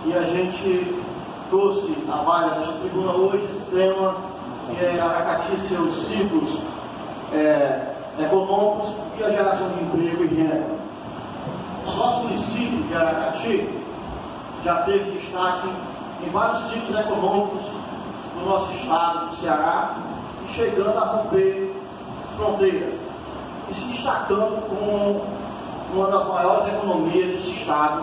e a gente trouxe a vaga desta tribuna hoje, esse tema que é Aracati e seus ciclos econômicos e a geração de emprego e renda. O nosso município de Aracati já teve destaque em vários ciclos econômicos do nosso estado do Ceará, e chegando a romper fronteiras e se destacando como uma das maiores economias desse estado.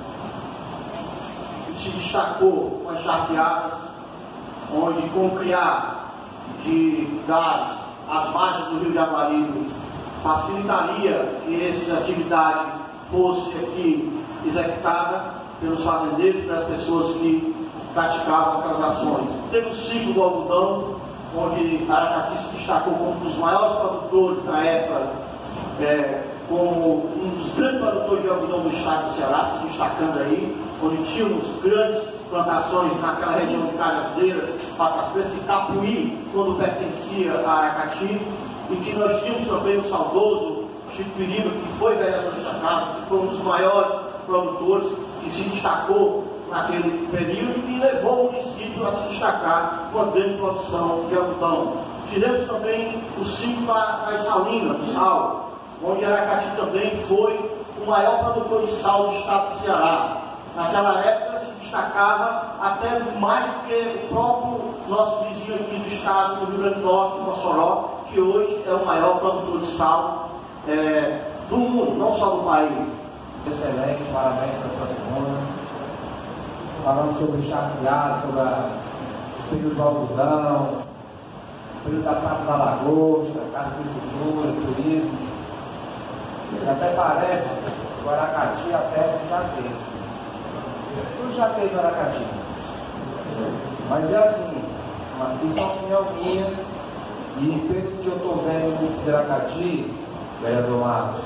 Se destacou com as charqueadas, onde com o criar de gás às margens do Rio Jaguaribe facilitaria que essa atividade fosse aqui executada pelos fazendeiros, pelas pessoas que praticavam aquelas ações. Teve o ciclo do algodão, onde Aracati se destacou como um dos maiores produtores na época, como um dos grandes produtores de algodão do estado do Ceará, se destacando aí, onde tínhamos grandes plantações naquela região de Cajazeiras, Patafrense e Capuí, quando pertencia a Aracati, e que nós tínhamos também o saudoso Chico Piriba, que foi vereador desta casa, que foi um dos maiores produtores, que se destacou naquele período e que levou o município a se destacar com a grande produção de algodão. Tivemos também o ciclo das salinas, do sal, onde Aracati também foi o maior produtor de sal do estado do Ceará. Naquela época se destacava até mais do que o próprio nosso vizinho aqui do estado, do Rio Grande do Norte, Mossoró, que hoje é o maior produtor de sal do mundo, não só do país. Excelente, parabéns para essa tribuna. Falando sobre o charqueado, sobre o período do algodão, o período da safra da lagosta, cassicultura, turismo. Até parece que o Aracati até já teve. Tudo já teve no Aracati. Mas é assim, isso é uma opinião minha, e pelos que eu estou vendo no município de Aracati, vereador Marcos,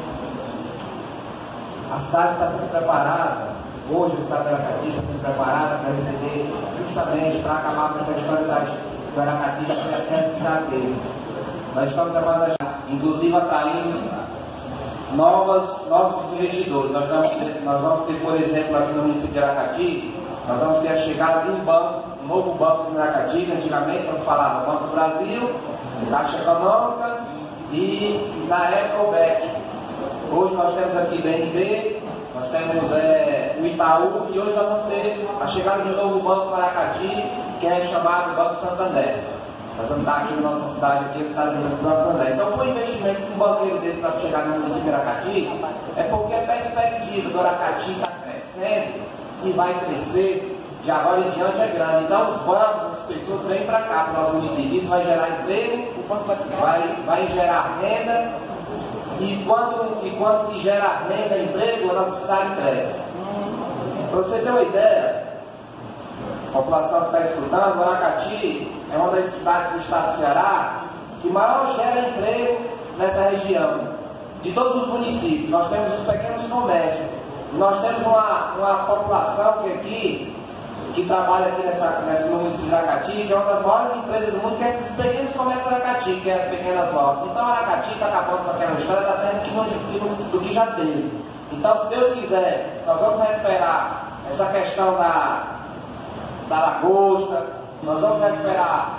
a cidade está sendo preparada, hoje o estado de Aracati está sendo preparada para receber, justamente para acabar com essa história do Aracati já teve. Nós estamos preparados, inclusive atraindo novos investidores. Nós vamos ter, por exemplo, aqui no município de Aracati, nós vamos ter a chegada de um novo banco no Aracati, que antigamente nós falávamos Banco do Brasil, Caixa Econômica e na época o BEC. Hoje nós temos aqui BNB, nós temos o Itaú, e hoje nós vamos ter a chegada de um novo banco no Aracati, que é chamado Banco Santander. Nós vamos estar aqui na nossa cidade, aqui, a cidade do Banco Santander. Então, o investimento de um banqueiro desse para chegar no município de Aracati é porque a perspectiva do Aracati está crescendo e vai crescer de agora em diante é grande. Então, os bancos, as pessoas vêm para cá, para o nosso município. Isso vai gerar emprego, vai gerar renda, e quando se gera renda e emprego, a nossa cidade cresce. Para você ter uma ideia, a população que está escutando, o Aracati é uma das cidades do estado do Ceará que maior gera emprego nessa região. De todos os municípios, nós temos os pequenos comércios. Nós temos uma população que trabalha aqui no município de Aracati, que é uma das maiores empresas do mundo, que é esses pequenos comércios de Aracati, que é as pequenas lojas. Então, Aracati está acabando com aquela história da terra do que já teve. Então, se Deus quiser, nós vamos recuperar essa questão da lagosta, nós vamos recuperar.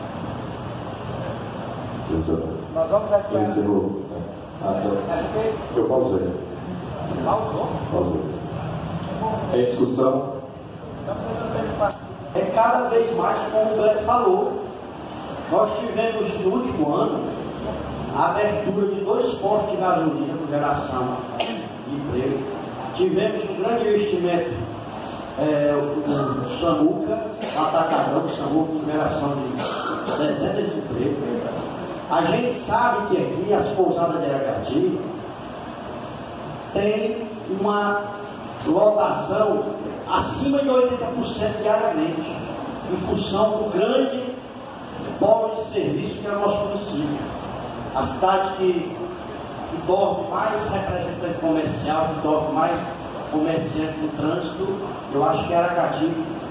Nós vamos recuperar. Eu pausei. Pausou. Em discussão. É cada vez mais, como o Beto falou, nós tivemos no último ano a abertura de 2 postos de gasolina com geração de emprego. Tivemos um grande investimento, o Samuca, o Atacadão, o Samuca com geração de dezenas de empregos. A gente sabe que aqui as pousadas de Aracati tem uma lotação acima de 80% diariamente, em função do grande polo de serviço que é o nosso município. A cidade que dorme mais representante comercial, que dorme mais comerciantes em trânsito, eu acho que é Aracati,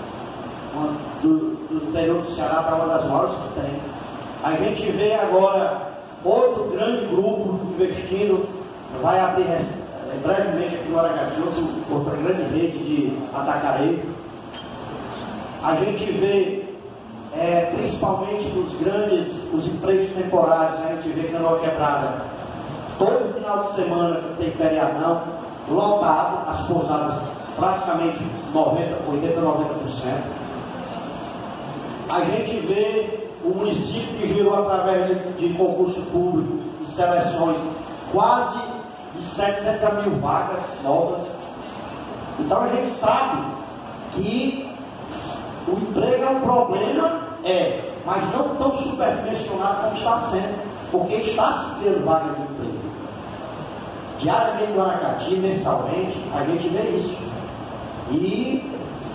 do interior do Ceará, para uma das maiores que tem. A gente vê agora outro grande grupo investindo, vai abrir brevemente aqui no Aracati, outra grande rede de atacarejo. A gente vê, principalmente os empregos temporários, a gente vê Canoa Quebrada, todo final de semana que tem feriadão, lotado, as pousadas praticamente 80, 90%. A gente vê o município que girou através de concurso público e seleções quase de 700 mil vagas novas. Então a gente sabe que o emprego é um problema, mas não tão superdimensionado como está sendo, porque está se criando vagas de emprego. Diariamente no Aracati, mensalmente, a gente vê isso. E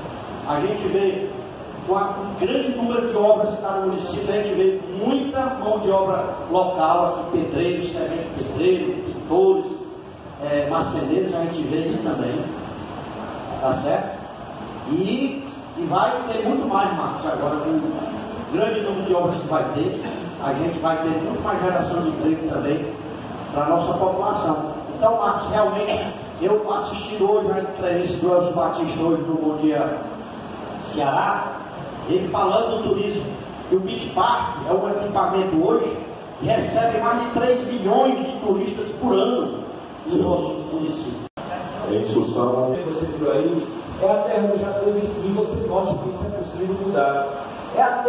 a gente vê um grande número de obras que está no município, a gente vê muita mão de obra local aqui, pedreiros, serventes de pedreiro, pintores, marceneiros, a gente vê isso também. Tá certo? E vai ter muito mais, Marcos, agora com o grande número de obras que vai ter, a gente vai ter muito mais geração de emprego também para a nossa população. Então, Marcos, realmente, eu assistindo hoje a entrevista do Elcio Batista hoje no Bom Dia Ceará, ele falando do turismo, que o Beach Park é um equipamento hoje que recebe mais de 3 milhões de turistas por ano no nosso município. Em discussão. Você viu aí, é a terra do Jateve sim, você mostra que isso é possível mudar. É a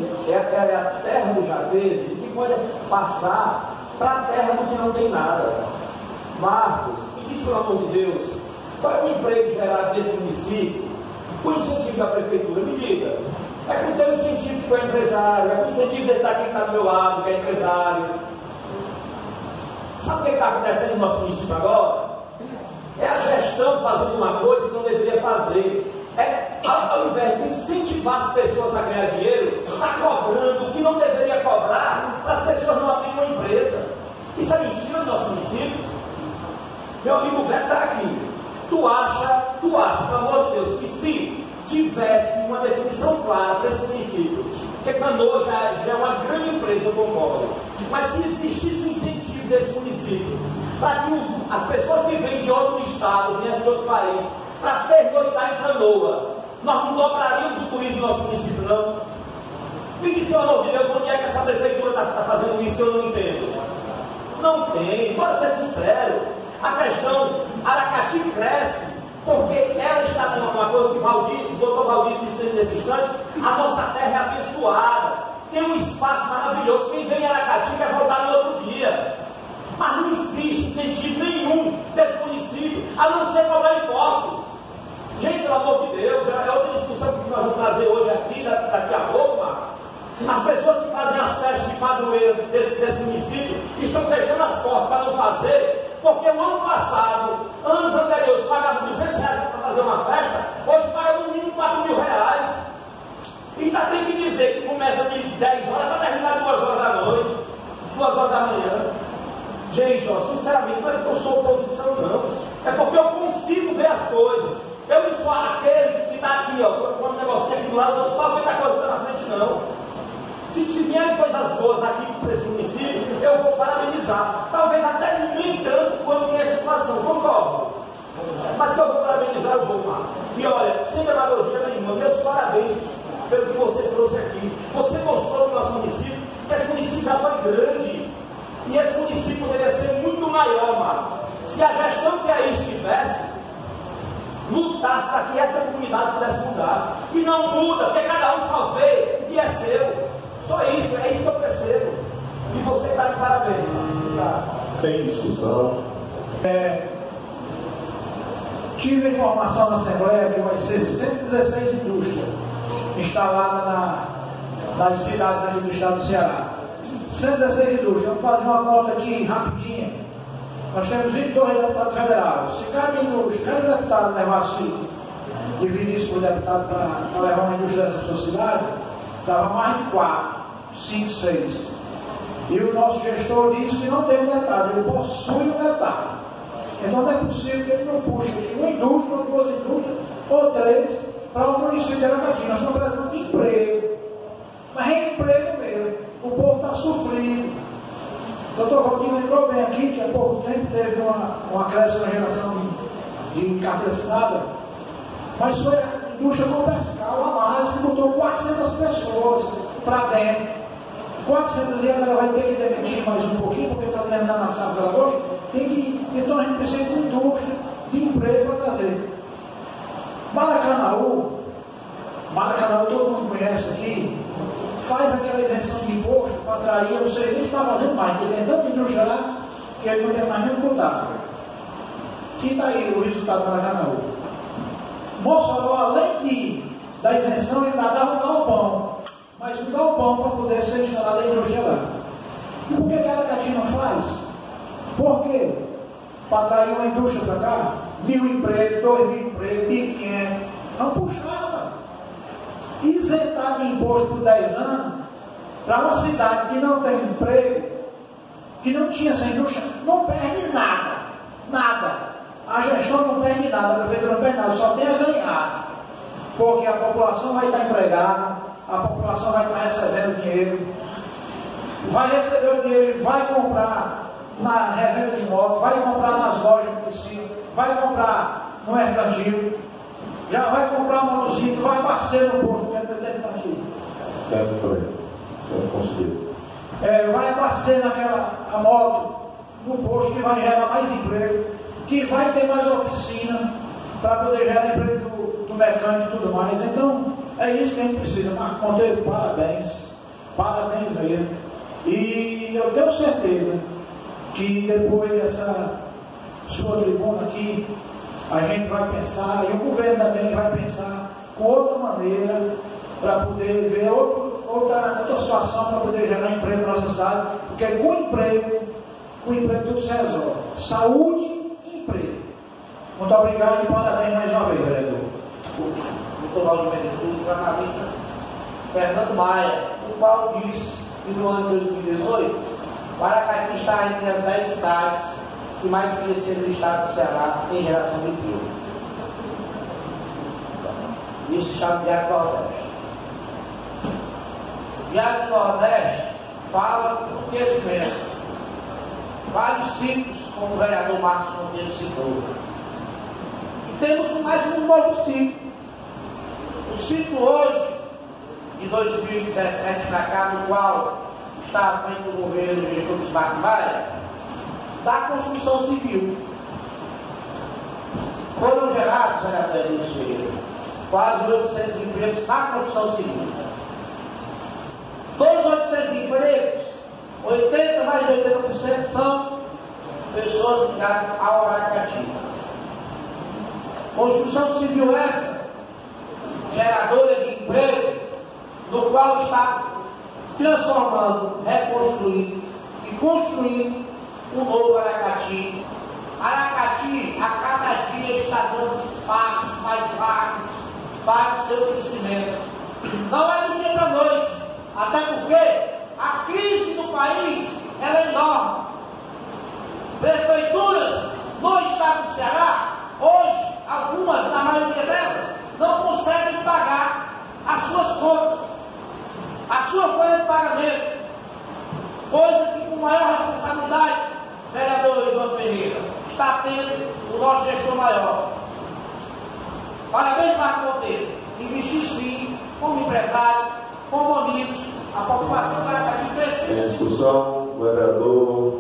terra do Jateve que pode passar para a terra do que não tem nada. Marcos, me diz pelo amor de Deus, qual é o emprego gerado nesse município? O incentivo da prefeitura, me diga. É com o teu incentivo que é empresário, é com o incentivo desse daqui que está do meu lado, que é empresário. Sabe o que está acontecendo no nosso município agora? É a gestão fazendo uma coisa que não deveria fazer. Ao invés de incentivar as pessoas a ganhar dinheiro, está cobrando o que não deveria cobrar para as pessoas não abrirem uma empresa. Isso é mentira no nosso município. Meu amigo Beto está aqui. Tu acha, pelo amor de Deus, que se tivesse uma definição clara para esse município, porque Canoa já é uma grande empresa, eu concordo, mas se existisse um incentivo desse município, para que as pessoas que vêm de outro estado, vêm de outro país, para pernoitar em Canoa, nós não dobraríamos o turismo do nosso município, não? Me diz, pelo amor de Deus, onde é que essa prefeitura está fazendo isso que eu não entendo? Não tem, bora ser sincero. A questão, Aracati cresce, porque ela está numa coisa que o doutor Valdir disse nesse instante, a nossa terra é abençoada, tem um espaço maravilhoso, quem vem em Aracati quer voltar no outro dia. Mas não existe incentivo nenhum desse município, a não ser cobrar impostos. Gente, pelo amor de Deus, é outra discussão que nós vamos trazer hoje aqui, daqui a pouco, Marcos. As pessoas que fazem as festas de padroeiro desse município estão fechando as portas para não fazer, porque o ano passado, anos anteriores, pagavam R$200 para fazer uma festa, hoje paga no mínimo R$4.000. E ainda tem que dizer que começa de 10 horas para terminar 2 horas da noite, 2 horas da manhã. Gente, sinceramente, não é que eu sou oposição, não. É porque eu consigo ver as coisas. Eu não sou aquele que está aqui, com um negocinho aqui do lado, eu só vejo a coisa que está na frente, não. Se vierem coisas boas aqui para esse município, eu vou parabenizar. Talvez até nem tanto quanto tem a situação, concordo. Mas que eu vou parabenizar, eu vou, Marcos. E olha, sem demagogia nenhuma, meus parabéns pelo que você trouxe aqui. Você mostrou no nosso município que esse município já foi grande. E esse município poderia ser muito maior, Marcos. Se a gestão que aí estivesse, lutasse para que essa comunidade pudesse mudar. E não muda, porque cada um só vê o que é seu. Só isso, é isso que eu percebo. E você está de parabéns. Tem discussão. Tive a informação na Assembleia que vai ser 116 indústrias instaladas nas cidades ali do estado do Ceará. 116 indústrias. Vamos fazer uma conta aqui rapidinha. Nós temos 22 deputados federais. Se cada indústria, cada deputado levasse, dividisse por deputado para levar uma indústria dessa sua cidade, dava mais de 4, 5, 6. E o nosso gestor disse que não tem um deputado, ele possui um deputado. Então não é possível que ele não puxe aqui uma indústria, ou 2 indústrias, ou 3, para o município de Aracati. Nós estamos precisando de emprego. Mas é emprego mesmo. O povo está sofrendo. O doutor Valdir lembrou bem aqui que há pouco tempo teve uma crescente na geração de carteira assinada, mas foi a indústria comercial, a mais, que botou 400 pessoas para dentro. 400 e ela vai ter que demitir mais um pouquinho, porque está terminando a safra hoje. Então a gente precisa de indústria, de emprego para trazer. Maracanaú, todo mundo conhece aqui, faz aquela isenção de imposto para atrair o serviço que está fazendo mais, porque tem tanta indústria lá que ele não tem mais nem contato. E está aí o resultado do Maracanaú. Mossoró, além da isenção, ele ainda dava um galpão, mas um galpão para poder ser instalada a indústria lá. E por que Aracati não faz? Porque para atrair uma indústria para cá, 1.000 empregos, 2.000 empregos, 1.500, não puxava. Isentar de imposto por 10 anos, para uma cidade que não tem emprego, que não tinha essa indústria, não perde nada. Nada. A gestão não perde nada, a prefeitura não perde nada, só tem a ganhar. Porque a população vai estar empregada, a população vai estar recebendo dinheiro, vai receber o dinheiro e vai comprar na revenda de moto, vai comprar nas lojas do município, vai comprar no mercantil, já vai comprar um motociclo, vai parceiro no posto, vai abastecer a moto no posto, que vai gerar mais emprego, que vai ter mais oficina para poder gerar emprego do mecânico e tudo mais. Então é isso que a gente precisa. Marco Monteiro, parabéns mesmo, e eu tenho certeza que depois dessa sua tribuna aqui, a gente vai pensar, e o governo também vai pensar com outra maneira para poder ver outra situação para poder gerar emprego na nossa cidade, porque com emprego tudo se resolve. Saúde e emprego. Muito obrigado e parabéns mais uma vez, vereador. Doutor Valdir Mendes, jornalista Fernando Maia, o qual disse que no ano de 2018, Aracati está entre as 10 cidades que mais cresceram no estado do Ceará em geração de emprego. Isso está no Diário do Nordeste. O Diário do Nordeste fala do crescimento. Vários ciclos, como o vereador Marcos Monteiro citou. E temos mais um novo ciclo. O ciclo hoje, de 2017 para cá, no qual está à frente do governo do gestor Bismarck Maia, da construção civil. Foram gerados, vereador Edilson Ferreira, quase 800 empregos na construção civil. Dos 800 empregos, mais de 80% são pessoas ligadas ao Aracati. Construção civil essa, geradora de emprego, no qual está transformando, reconstruindo e construindo um novo Aracati. Aracati, a cada dia, está dando passos mais rápidos para o seu crescimento. Não é do dia para a noite, até porque a crise do país ela é enorme. Prefeituras no estado do Ceará, hoje, algumas, na maioria delas, não conseguem pagar as suas contas, a sua folha de pagamento, coisa que com maior responsabilidade, vereador Ivan Ferreira, está tendo o nosso gestor maior. Parabéns, Marco Monteiro. Investir sim, como empresário, como amigos, a população vai aqui crescer. Em discussão, vereador.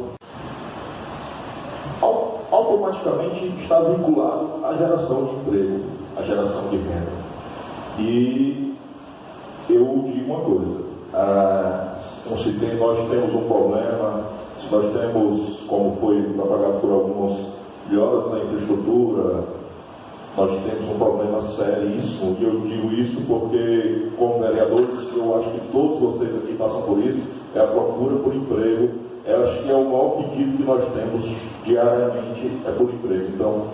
Automaticamente está vinculado à geração de emprego, à geração de renda. E eu digo uma coisa, nós temos um problema, se nós temos, como foi propagado por alguns, melhoras na infraestrutura, nós temos um problema seríssimo, e eu digo isso porque, como vereadores, eu acho que todos vocês aqui passam por isso, é a procura por emprego. Eu acho que é o maior pedido que nós temos diariamente, é por emprego. Então,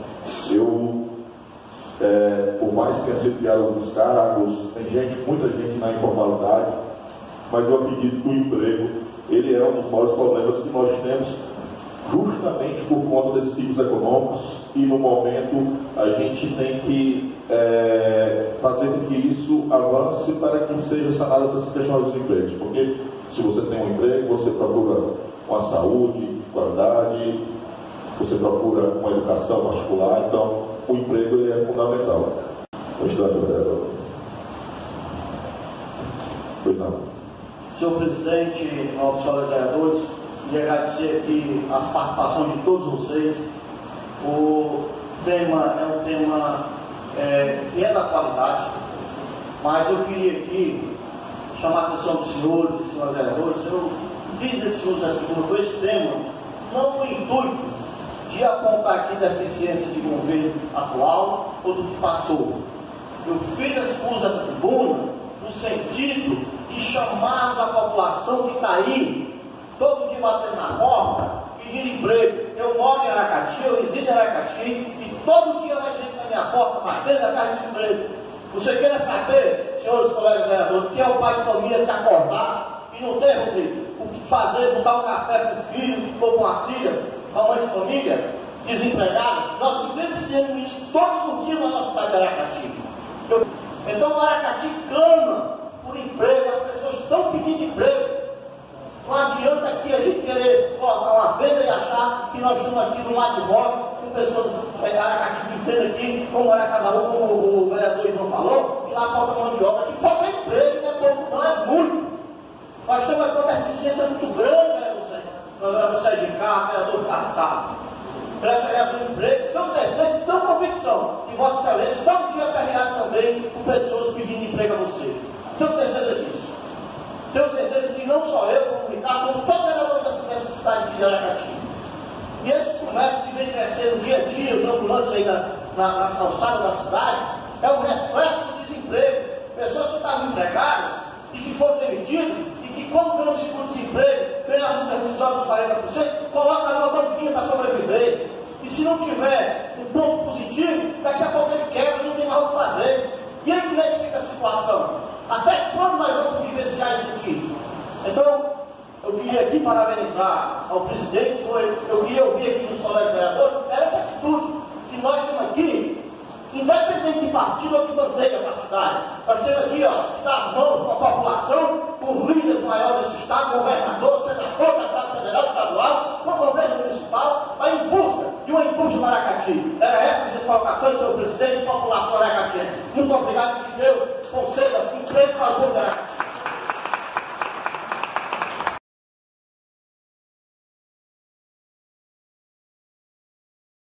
por mais que tenha sido criado alguns cargos, tem muita gente na informalidade, mas eu acredito que o emprego, ele é um dos maiores problemas que nós temos, justamente por conta desses ciclos econômicos, e no momento a gente tem que fazer com que isso avance para que seja sanada essas questões dos empregos, porque se você tem um emprego, você procura com a saúde, qualidade, você procura uma educação particular, então o emprego ele é fundamental. Pois não. Senhor presidente, nossos colegas vereadores, queria agradecer aqui as participações de todos vocês. O tema é um tema que é da atualidade, mas eu queria aqui chamar a atenção dos senhores e senhoras vereadores. Eu fiz esse uso desse tema não com o intuito de apontar aqui deficiência de governo atual ou do que passou. Eu fiz esse uso dessa tribuna no sentido de chamar a população que está aí, todo dia batendo na porta, pedindo emprego. Eu moro em Aracati, eu resido em Aracati, e todo dia vai gente na minha porta, batendo na casa de emprego. Você quer saber, senhores colegas vereadores, o que é o pai de família se acordar e não ter, Rodrigo, o que fazer, botar um café para o filho ou para uma filha, para uma mãe de família, desempregada? Nós vivemos sendo isso todos os dias na nossa cidade de Aracati. Então o Aracati clama por emprego, as pessoas estão pedindo emprego. Não adianta aqui a gente querer colocar uma venda e achar que nós estamos aqui no lado de fora, com pessoas Aracati vivendo aqui, como Aracabaú, como o vereador Ivan falou, que lá falta mão de obra. Aqui falta emprego, não é pouco, não, é muito. Nós temos aqui uma deficiência muito grande, você de carro, vereador cansado. Presta atenção no emprego, tenho certeza, tenho convicção, e Vossa Excelência todo dia é perreado também com pessoas pedindo emprego a você. Tenho certeza disso. Tenho certeza que não só eu, como o Ricardo, como todos os vereadores dessa cidade de Aracati. E esse comércio que vem crescendo dia a dia, os ambulantes aí nas calçadas da cidade, é o reflexo do desemprego. Pessoas que estavam empregadas e que foram demitidas, e que, como ganham seguro-desemprego, ganham a multa rescisória dos 40%, coloca ali uma banquinha para sobreviver. E se não tiver um ponto positivo, daqui a pouco ele quebra e não tem mais o que fazer. E aí como é que fica a situação? Até quando nós vamos vivenciar isso aqui? Então, eu queria aqui parabenizar ao presidente, eu queria ouvir aqui dos colegas vereadores, era essa atitude que nós temos aqui, independente de partido ou de bandeira partidária. Nós temos aqui, das mãos com a população, com os líderes maiores desse estado, governador, senador, deputado federal, estadual, com o governo municipal, em busca de uma indústria de Aracati. Era essa as colocações, senhor presidente, população aracatiense. Muito obrigado, que Deus conceda emprego para o povo de Aracati.